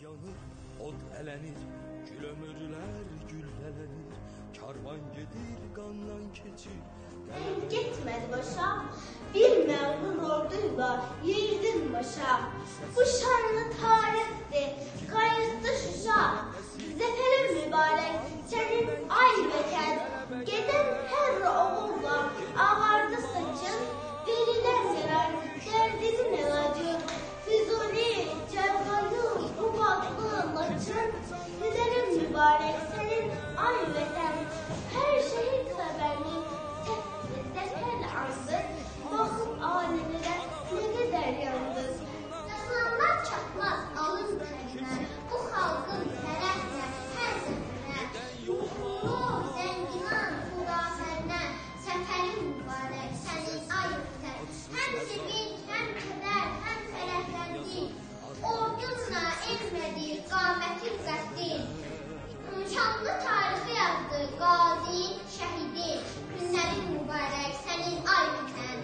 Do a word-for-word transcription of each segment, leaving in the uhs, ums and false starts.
yanır, od ələnir, gül ömürlər güllələnir, karvan gedir, qandan keçir. Gitmedi başa, bir məğrur orduyla yerdin başa. Bu şanlı tarihti, kayıtlı Şuşa. Zeferin mübarek, senin ay vətən. Geden her oğulla ağardı saçın, verilen yarar, derdinin elacı. Füzuli, Cerganlı, Kubatlı, Laçın. Güzelim mübarek, senin ay vətən. Her şehit haberli, zeferle andı. Bakıp alemlere ne kadar yandı. Yazılanlar çakmaz, alın kendine. Bu halkın terehne, her zeferine. Ruhu, zenginan, huraferne. Seferin mübarek, senin ay vətən. Hem sevinç, hem keder, hem ferahlendik. Ordunla emredi, qamətin qəddin. Şanlı tarixi yazdı, qazi, şəhidi. Günlərin mübarək, sənin ay vətən.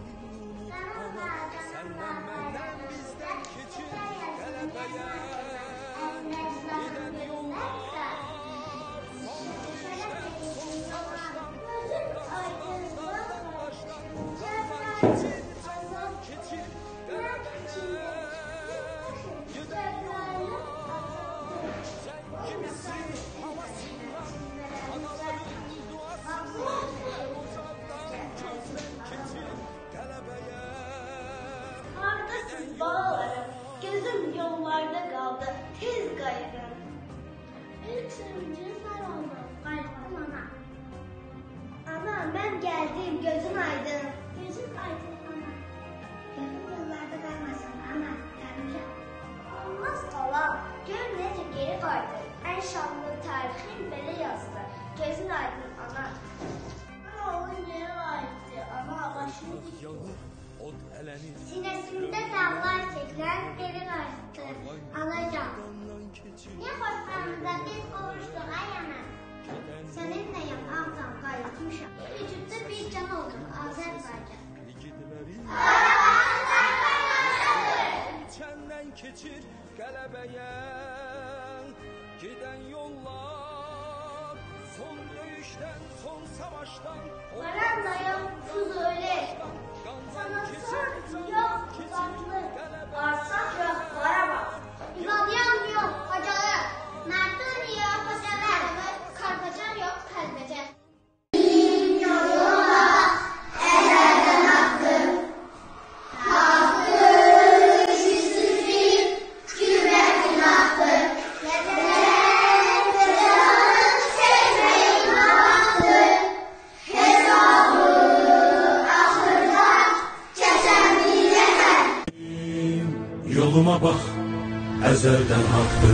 Səndən məndən bizdən keçir qələbəyə. Gedən yollar son döyüşdən, son savaşdan, dağdan başdan, qandan keçir, candan keçir qələbəyə. Gedən yollar sən kimsin havasından, anaların duasından, uzaqdan gözdən keçir qələbəyə. Ardasız bağlarım, gözüm yollarda kaldı, tez gayrım. Bir sürüncü sarıldım, gayrım ana. Ana, ben geldim, gözün aydın. Gözün aydın ana. Gözüm yollarda kalmasın ana, gelmeyeceğim. Olmaz ola, gör nece geri kaydı. En şanlı tarihin böyle yazdı. Gözün aydın ana. Ana onun yeri aydın, ana başını dik. Yanır, od ələnir, Sinesinde dağlar çekilen geri kaçtı. Alacağım. qandan keçir. Ne hoşlarında biz kavuştuk ay yana. Seninle yaparken kayıtmışım. Vücutta bir can olduk Azerbaycan. Yiğidlərin içəndən keçir qələbəyə. Gedən yollar son döyüşdən, son savaşdan, Paranla yok Fuzuli. qandan keçir, Sanatın candan yok keçir uzaklı. qələbəyə. Arsak yok Karabağ. İmamyan yok Hocalı. Mertun yok Hocalı. Karpacan yok Kalbece. Yoluma bax, əzəldən haqdır.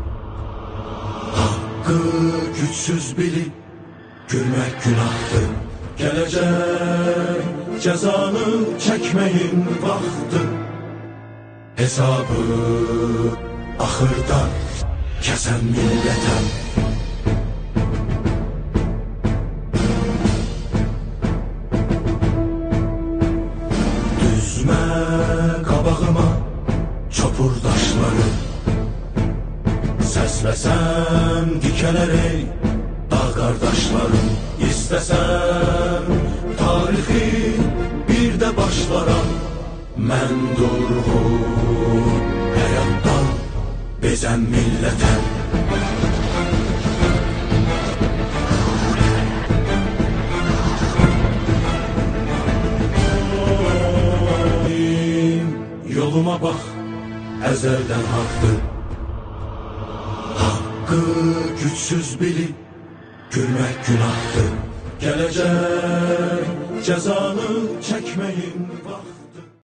Haqqı gücsüz bilib, gülmək günahdır. Gələcək cəzanı çəkməyin vaxtı. Hesabı axırda kəsən millətəm. Düzmə qabağıma çopur daşları, səsləsəm dikələr ey dağ qardaşlarım. İstəsəm tarixi bir də başlaram. Mən durğun həyatdan bezəm millətəm. Yoluma bax, əzəldən haqdır. Haqqı gücsüz bilib, gülmək günahdır. Gələcək cəzanı çəkməyin vaxtı.